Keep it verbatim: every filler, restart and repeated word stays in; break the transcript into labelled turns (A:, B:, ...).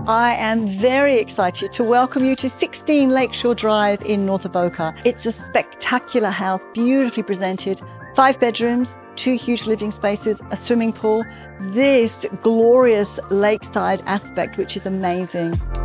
A: I am very excited to welcome you to sixteen Lakeshore Drive in North Avoca. It's a spectacular house, beautifully presented, five bedrooms, two huge living spaces, a swimming pool, this glorious lakeside aspect, which is amazing.